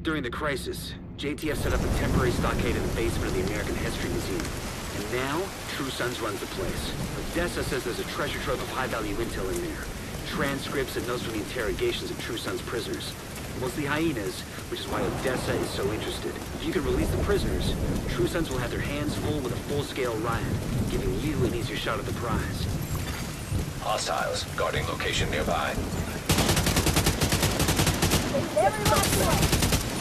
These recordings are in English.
During the crisis, JTF set up a temporary stockade in the basement of the American History Museum. And now, True Sons runs the place. Odessa says there's a treasure trove of high-value intel in there. Transcripts and notes from the interrogations of True Sons prisoners. Mostly hyenas, which is why Odessa is so interested. If you can release the prisoners, True Sons will have their hands full with a full-scale riot, giving you an easier shot at the prize. Hostiles guarding location nearby. Every last one!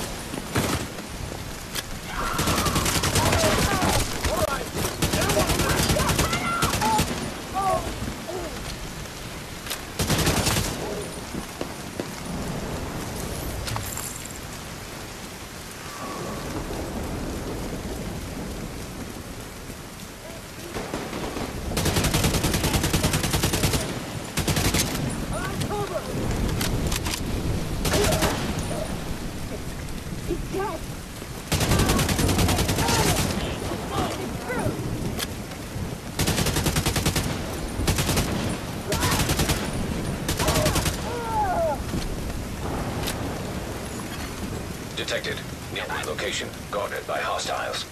Detected. Nearby location guarded by hostiles.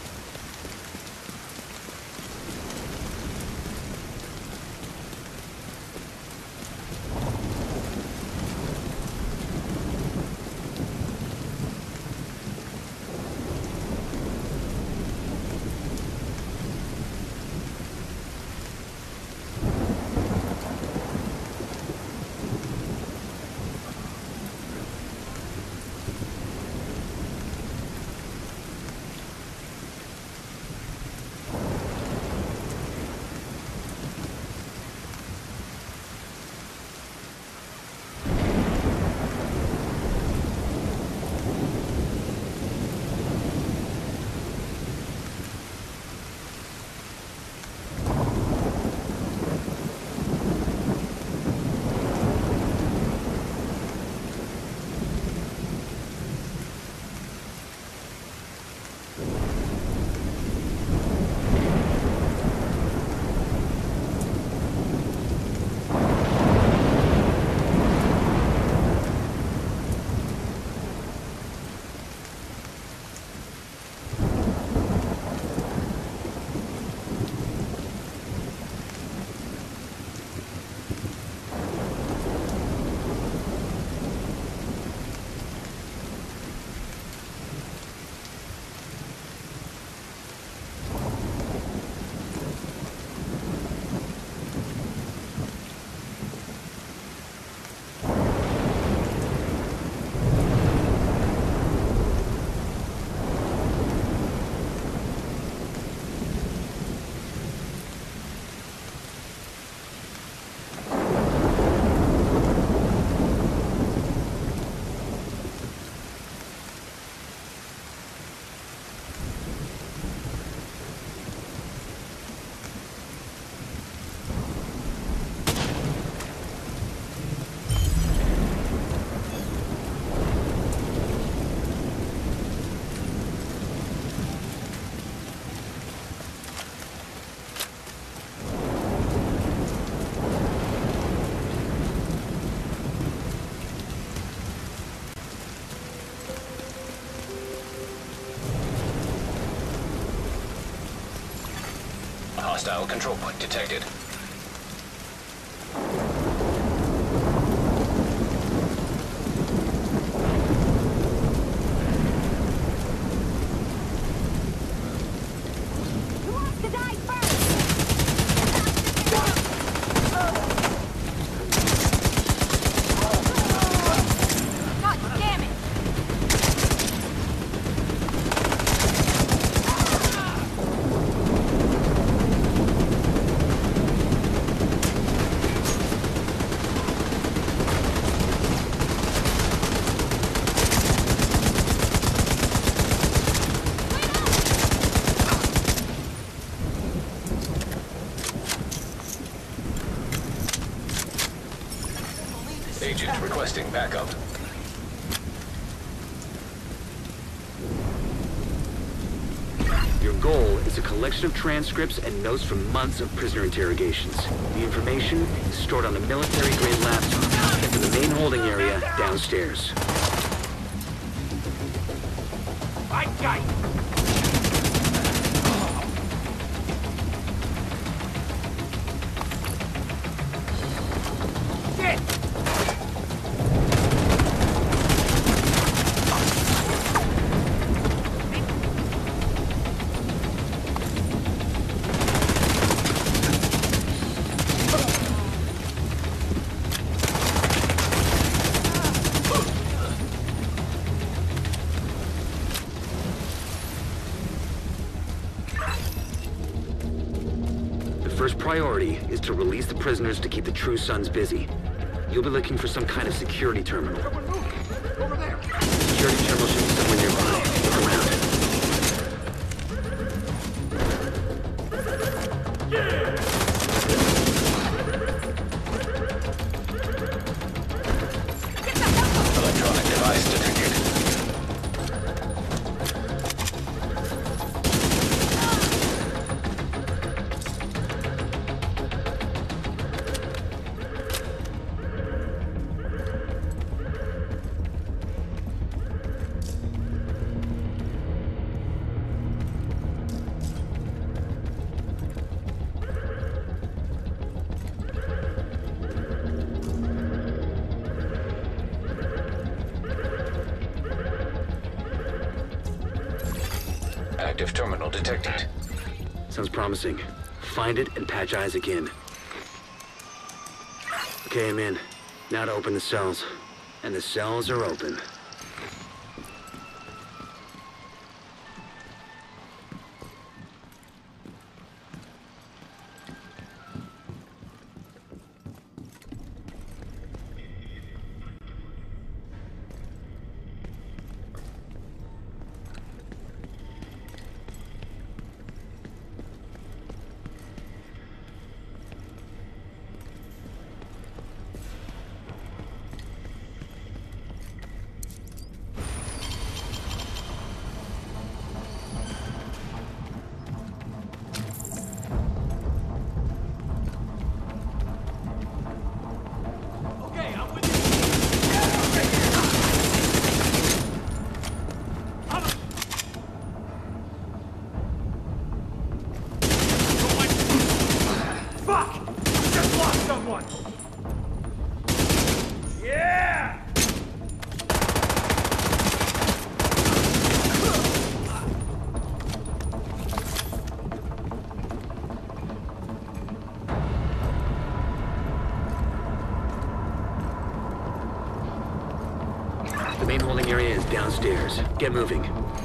Hostile control point detected. Who wants to die first? God damn it! Agent requesting backup. Your goal is a collection of transcripts and notes from months of prisoner interrogations. The information is stored on a military-grade laptop kept in the main holding area downstairs. guy! Shit! First priority is to release the prisoners to keep the True Sons busy. You'll be looking for some kind of security terminal. Over there! Security terminal should be somewhere nearby. Look around. Electronic device detected. Active terminal detected. Sounds promising. Find it and patch Isaac in. Okay, I'm in. Now to open the cells. And the cells are open. The main holding area is downstairs. Get moving.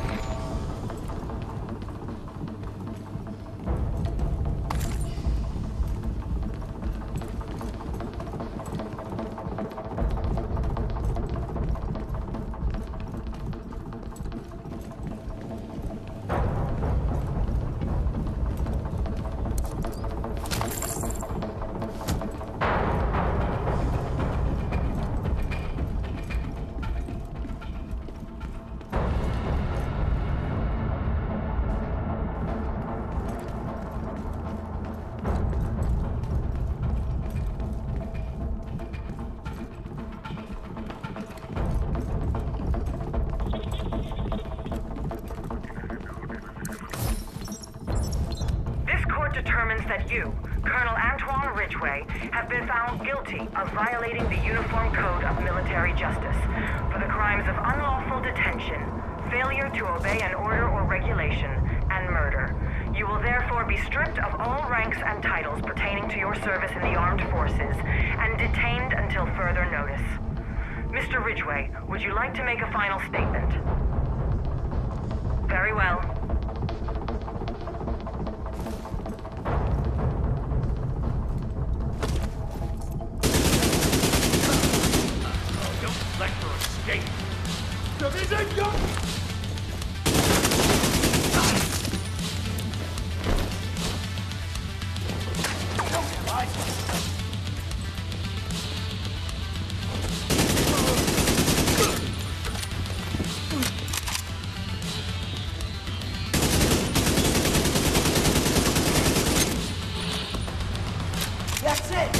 Determines that you, Colonel Antoine Ridgway, have been found guilty of violating the Uniform Code of Military Justice for the crimes of unlawful detention, failure to obey an order or regulation, and murder. You will therefore be stripped of all ranks and titles pertaining to your service in the armed forces and detained until further notice. Mr. Ridgway, would you like to make a final statement? Very well. Let her escape! Division! That's it!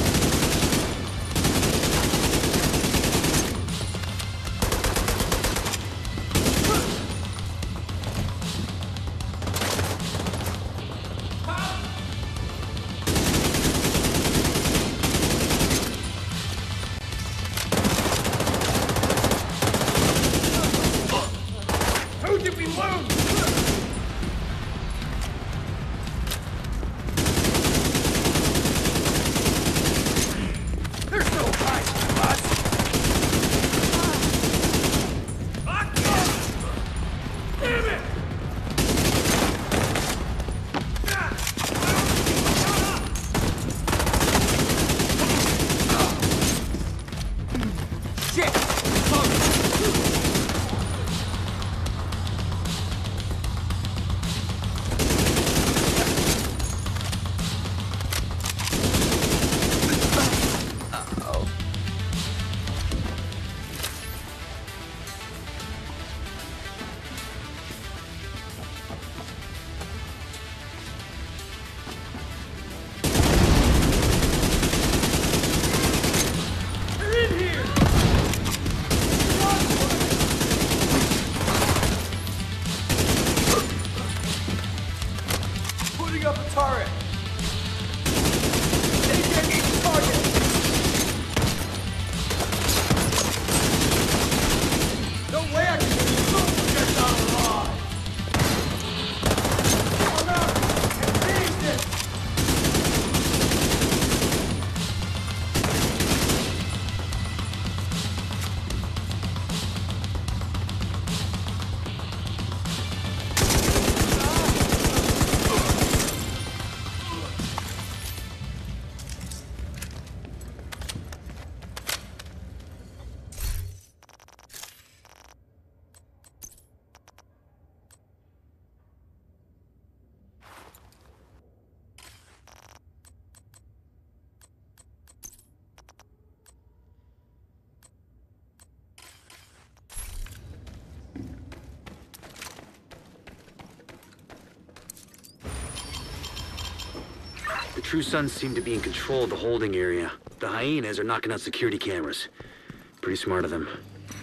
The True Sons seem to be in control of the holding area. The hyenas are knocking out security cameras. Pretty smart of them.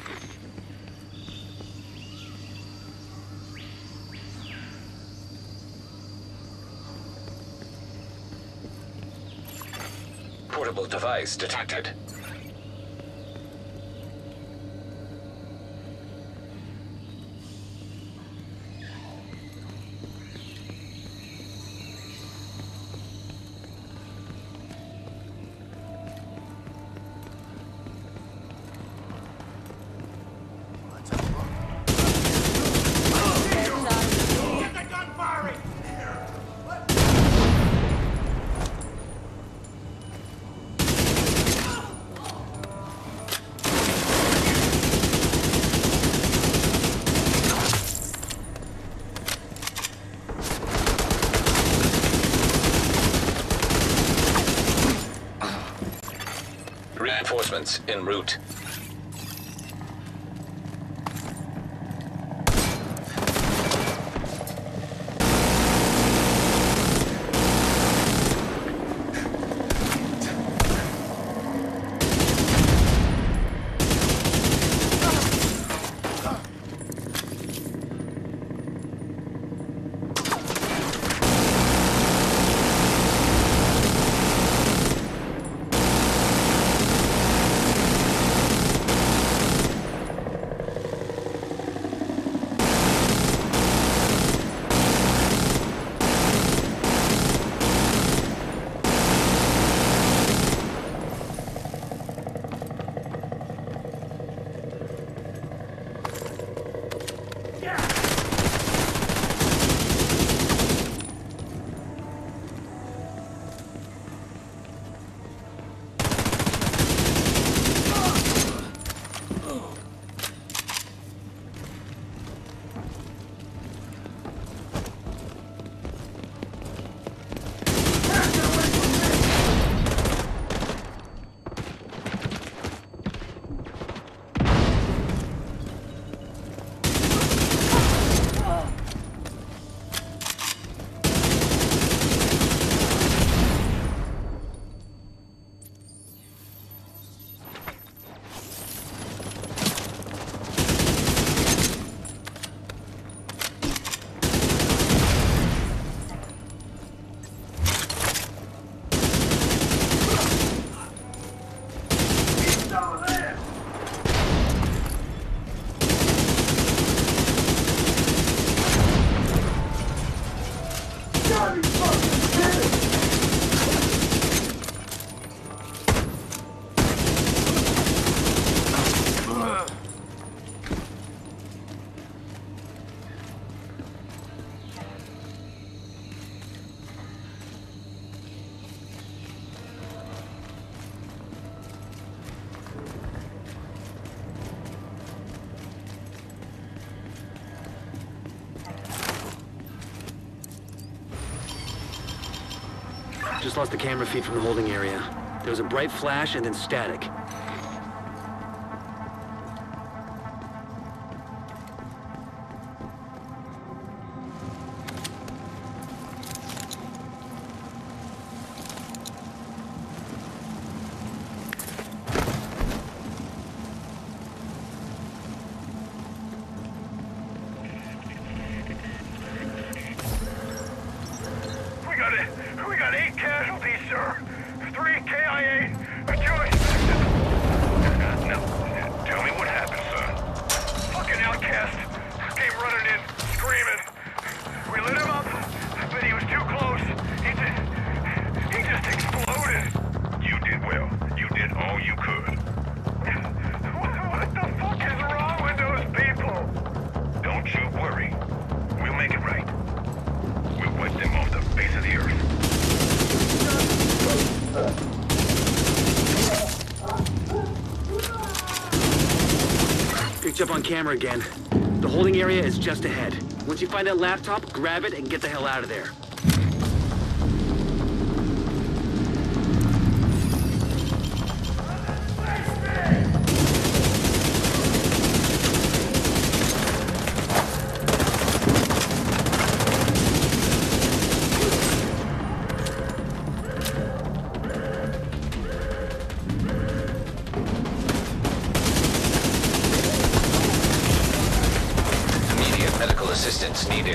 Portable device detected. Get the gun firing! Reinforcements en route. Just lost the camera feed from the holding area. There was a bright flash and then static. We got 8 casualties, sir. 3 KIA, 2 No, tell me what happened, son. Fucking outcast came running in, screaming. We lit him up, but he was too close. He just exploded. You did well. You did all you could. What the fuck is wrong with those people? Don't you worry. We'll make it right. We'll wipe them off the face of the earth. Picked up on camera again. The holding area is just ahead. Once you find that laptop, grab it and get the hell out of there. needed.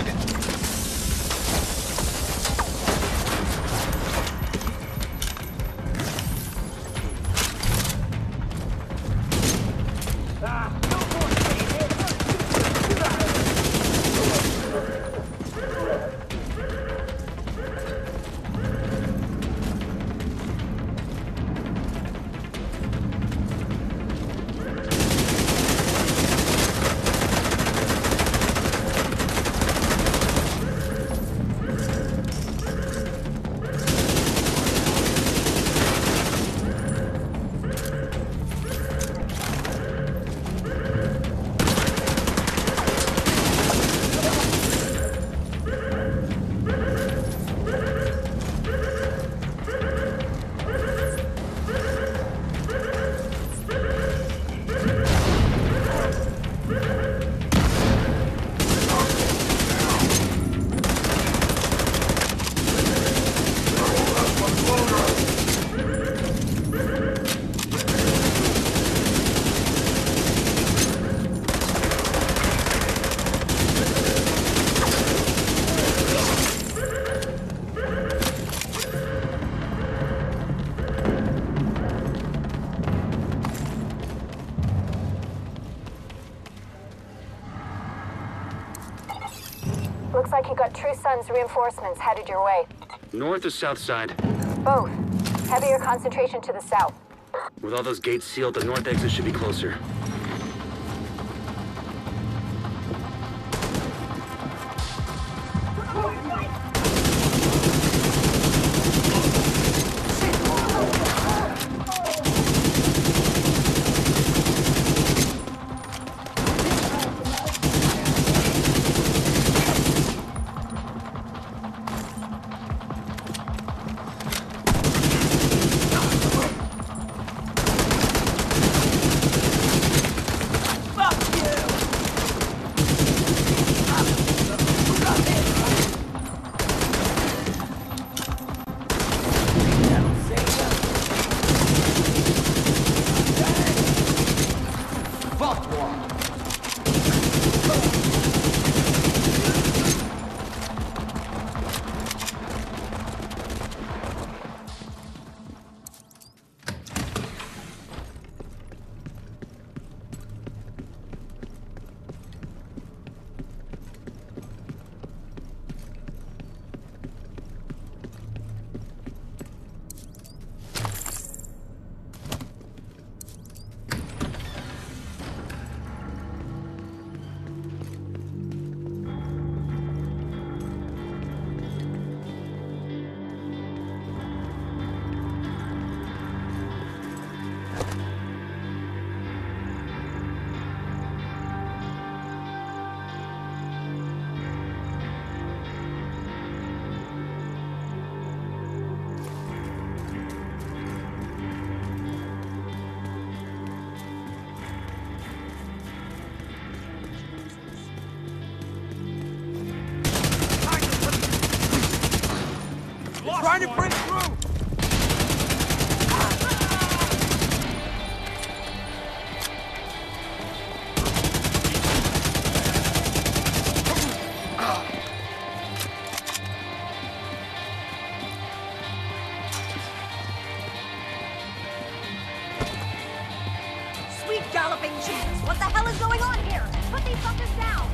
Looks like you got True Sun's reinforcements headed your way. North or south side? Both. Heavier concentration to the south. With all those gates sealed, the north exit should be closer. Trying to break through! Sweet galloping cheese! What the hell is going on here? Put these fuckers down!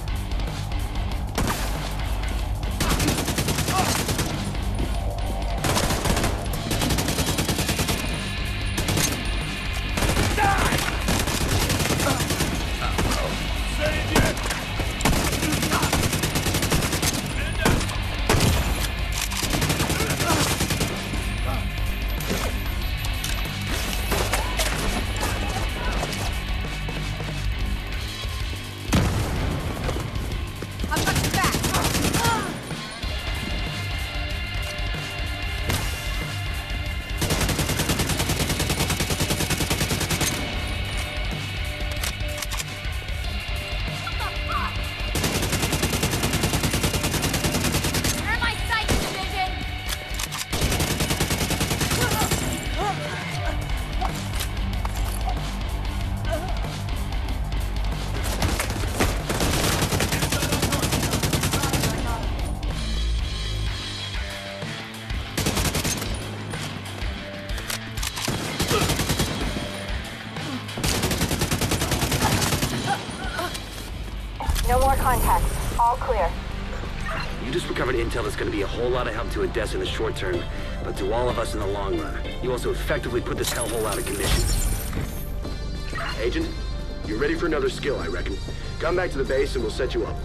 contacts. All clear. You just recovered intel that's going to be a whole lot of help to Odessa in the short term, but to all of us in the long run. You also effectively put this hellhole out of commission. Agent, you're ready for another skill, I reckon. Come back to the base and we'll set you up.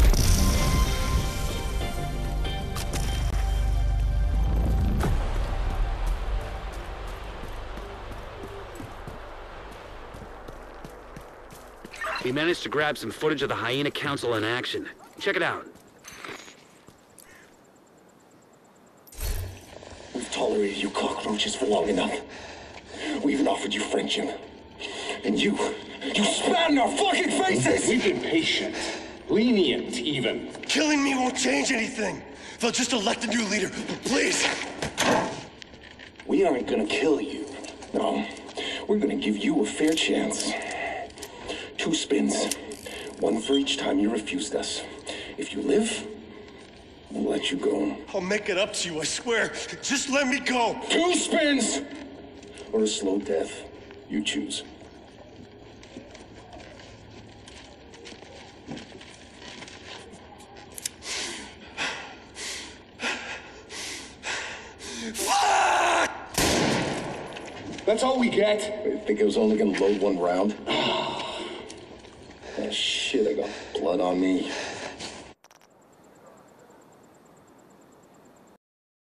We managed to grab some footage of the Hyena Council in action. Check it out. We've tolerated you cockroaches for long enough. We even offered you friendship. And you spat in our fucking faces! We've been patient. Lenient, even. Killing me won't change anything. They'll just elect a new leader. But please! We aren't gonna kill you. No. We're gonna give you a fair chance. 2 spins. 1 for each time you refused us. If you live, we'll let you go. I'll make it up to you, I swear. Just let me go. 2 spins! Or a slow death. You choose. Fuck! That's all we get? I think I was only gonna load 1 round. Ah, shit, I got blood on me.